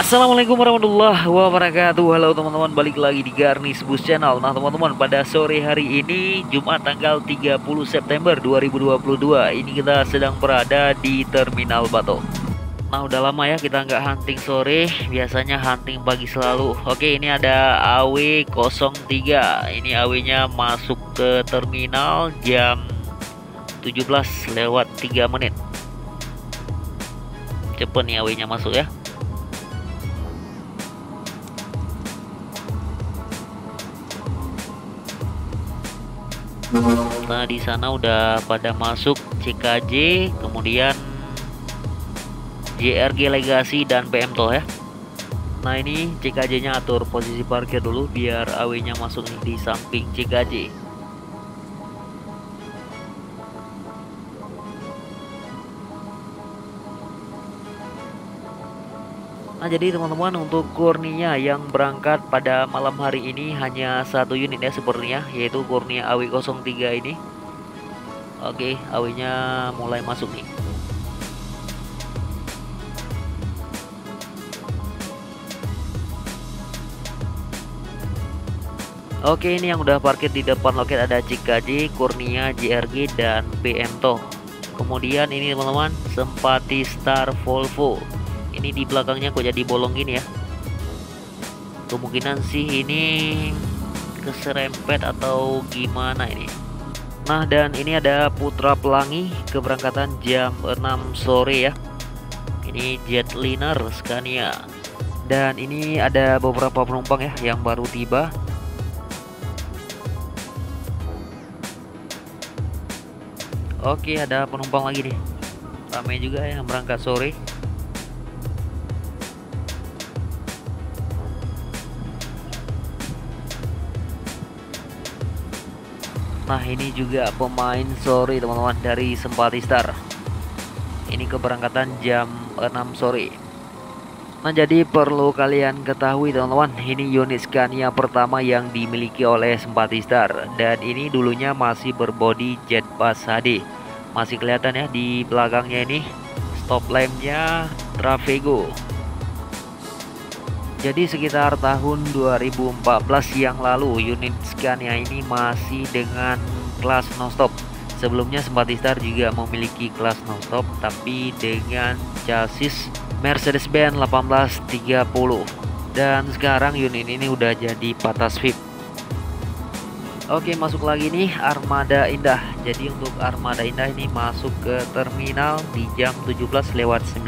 Assalamualaikum warahmatullahi wabarakatuh. Halo teman-teman, balik lagi di Garnis Bus Channel. Nah teman-teman, pada sore hari ini Jumat tanggal 30 September 2022 ini kita sedang berada di Terminal Bato. Nah udah lama ya kita nggak hunting sore, biasanya hunting pagi selalu. Oke, ini ada AW03. Ini AW-nya masuk ke terminal jam 17:03. Cepet nih AW-nya masuk ya. Nah di sana udah pada masuk CKJ, kemudian JRG Legacy dan PM Toh ya. Nah ini CKJ-nya atur posisi parkir dulu biar AW-nya masuk nih di samping CKJ. Nah jadi teman-teman, untuk Kurnia yang berangkat pada malam hari ini hanya satu unit ya sepertinya, yaitu Kurnia AW03 ini. Oke, AW-nya mulai masuk nih. Oke, ini yang udah parkir di depan loket ada CKJ, Kurnia, JRG, dan PM Toh. Kemudian ini teman-teman, Sempati Star Volvo. Ini di belakangnya kok jadi bolong gini ya. Kemungkinan sih ini keserempet atau gimana ini. Nah dan ini ada Putra Pelangi, keberangkatan jam 6 sore ya. Ini Jetliner Scania. Dan ini ada beberapa penumpang ya yang baru tiba. Oke, ada penumpang lagi nih. Ramai juga ya yang berangkat sore. Nah ini juga pemain sore teman-teman dari Sempati Star. Ini keberangkatan jam 6 sore. Nah jadi perlu kalian ketahui teman-teman, ini unit Scania pertama yang dimiliki oleh Sempati Star. Dan ini dulunya masih berbodi Jet Bass HD. Masih kelihatan ya di belakangnya ini stop lampnya Travego. Jadi sekitar tahun 2014 yang lalu unit Scania ini masih dengan kelas non-stop. Sebelumnya Sempati Star juga memiliki kelas non-stop tapi dengan chassis Mercedes-Benz 1830. Dan sekarang unit ini udah jadi patas VIP. Oke, masuk lagi nih Armada Indah. Jadi untuk Armada Indah ini masuk ke terminal di jam 17:19.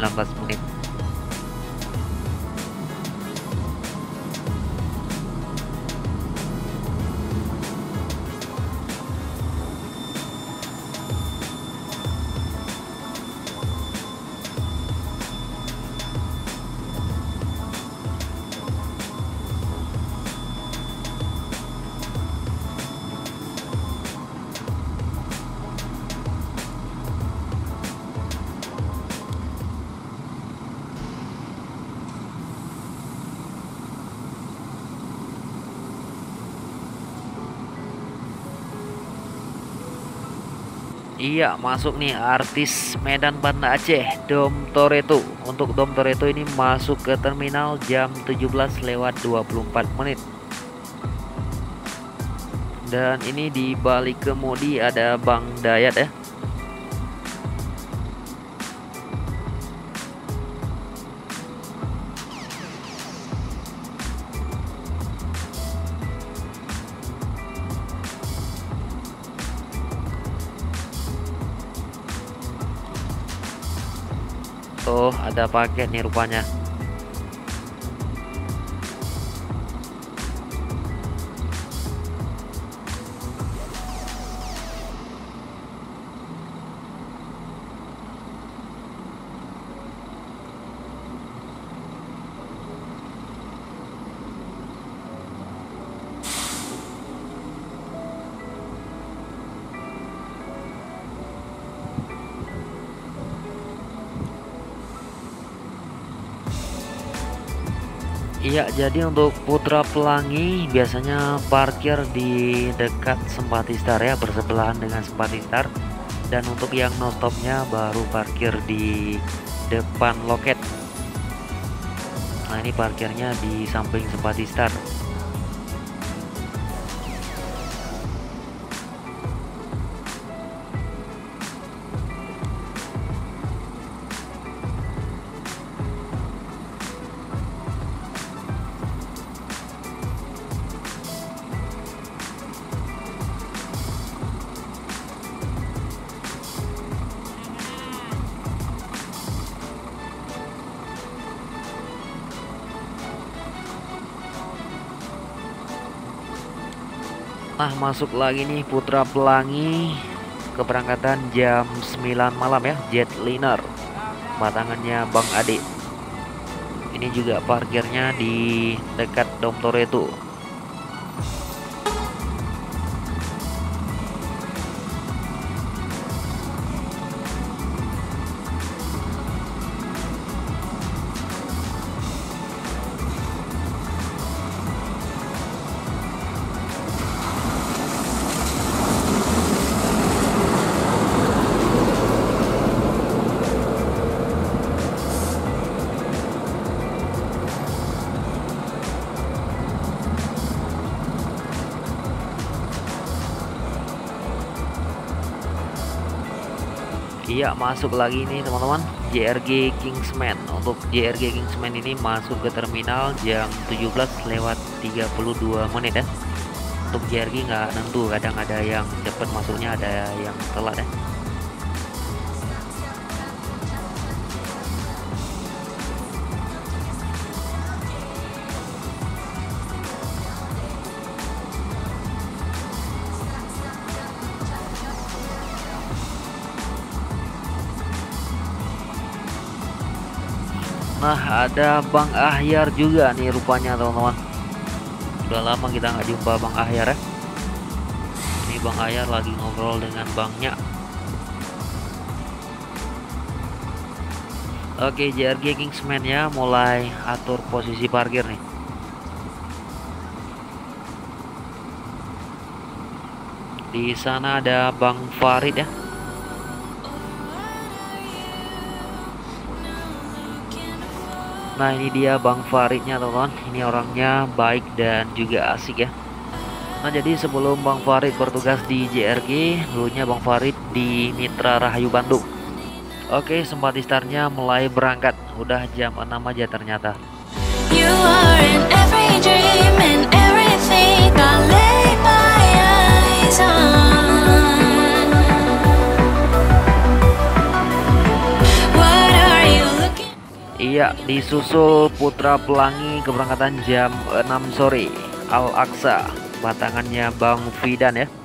Iya, masuk nih artis Medan Banda Aceh, Dom Toretto. Untuk Dom Toretto ini masuk ke terminal jam 17:24. Dan ini di balik kemudi ada Bang Dayat ya. Oh, ada paket nih rupanya. Iya, jadi untuk Putra Pelangi biasanya parkir di dekat Sempati Star ya, bersebelahan dengan Sempati Star. Dan untuk yang no stopnya baru parkir di depan loket. Nah, ini parkirnya di samping Simpati Star. Nah, masuk lagi nih Putra Pelangi, keberangkatan jam 9 malam ya, Jetliner, batangannya Bang Ade. Ini juga parkirnya di dekat Dom Toretto. Iya, masuk lagi nih teman-teman, JRG Kingsman. Untuk JRG Kingsman ini masuk ke terminal jam 17:32 ya. Untuk JRG nggak nentu, kadang ada yang cepet masuknya, ada yang telat ya. Nah, ada Bang Ahyar juga nih rupanya teman-teman. Udah lama kita nggak jumpa Bang Ahyar ya. Ini Bang Ahyar lagi ngobrol dengan Bangnya. Oke, JRG Kingsman ya, mulai atur posisi parkir nih. Di sana ada Bang Farid ya. Nah, ini dia Bang Faridnya teman-teman. Ini orangnya baik dan juga asik ya. Nah, jadi sebelum Bang Farid bertugas di JRG, dulunya Bang Farid di Mitra Rahayu Bandung. Oke, Simpati Star-nya mulai berangkat. Udah jam 6 aja ternyata. You are in every dream and everything I lay my eyes on. What are you looking? Iya, disusul Putra Pelangi keberangkatan jam 6 sore, Al Aqsa, batangannya Bang Fidan ya.